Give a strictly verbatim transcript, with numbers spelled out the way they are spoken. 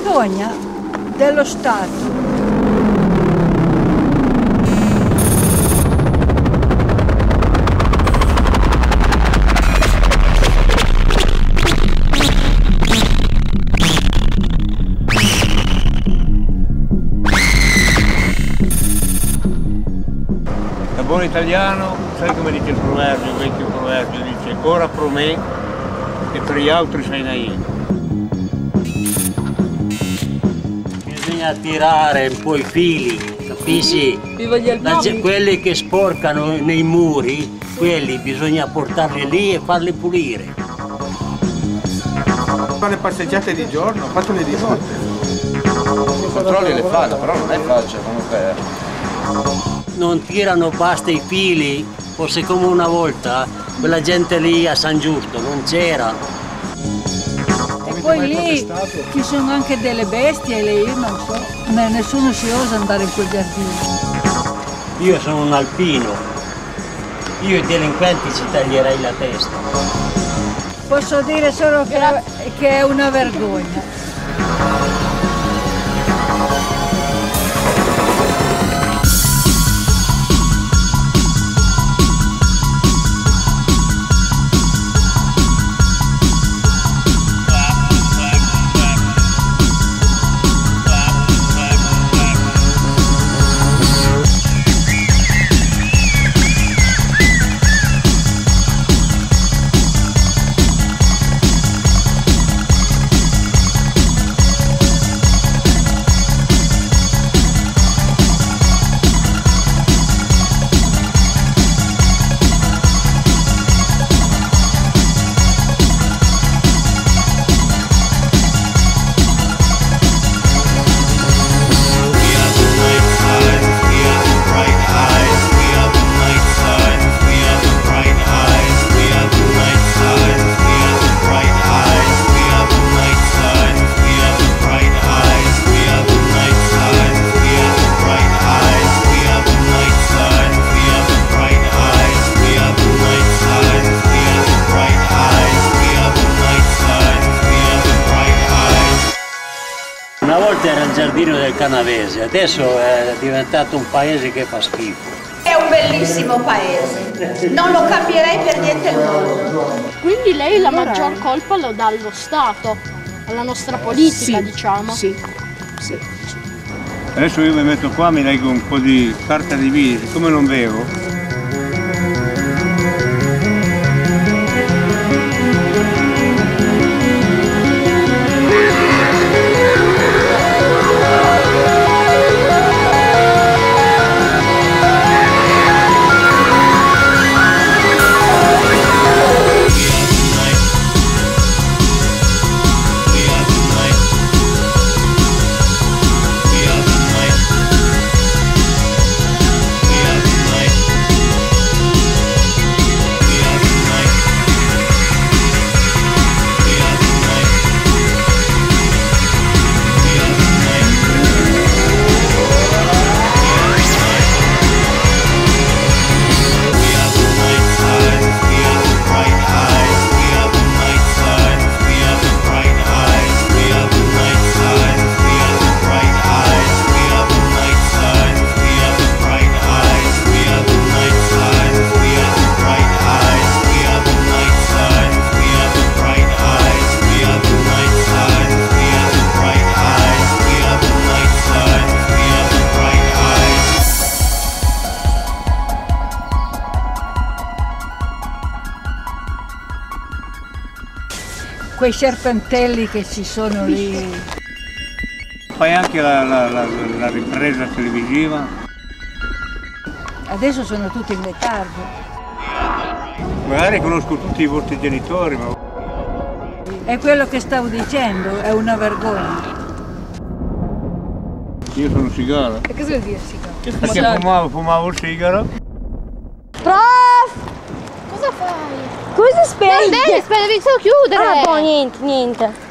vergogna dello Stato. Da buon italiano, sai come dice il proverbio, il vecchio proverbio, dice ora pro me e per gli altri sei naio. Bisogna tirare un po' i fili, capisci? La, quelli che sporcano nei muri, quelli bisogna portarli lì e farli pulire. Fa le passeggiate di giorno, fatele di notte. I controlli le fanno, però non è facile comunque. Non tirano basta i fili, forse come una volta, quella gente lì a San Giusto non c'era. E poi lì ci sono anche delle bestie lì, io non so, ma nessuno si osa andare in quel giardino. Io sono un alpino, io ai delinquenti ci taglierei la testa. Posso dire solo che, che è una vergogna. Una volta era il giardino del Canavese, adesso è diventato un paese che fa schifo. È un bellissimo paese, non lo cambierei per niente al mondo. Quindi lei la maggior colpa lo dà allo Stato, alla nostra politica, sì, diciamo. Sì, sì. Adesso io mi metto qua, mi leggo un po' di carta di vino, siccome non bevo. Quei serpentelli che ci sono lì. Fai anche la, la, la, la ripresa televisiva. Adesso sono tutti in letargo. Magari conosco tutti i vostri genitori, ma... È quello che stavo dicendo, è una vergogna. Io sono un sigaro. E cosa vuol dire sigaro? Perché fumavo, fumavo il sigaro. Prof! Cosa fai? Cosa spegni? Va bene, spero che devi chiudere! Ah, boh, niente, niente.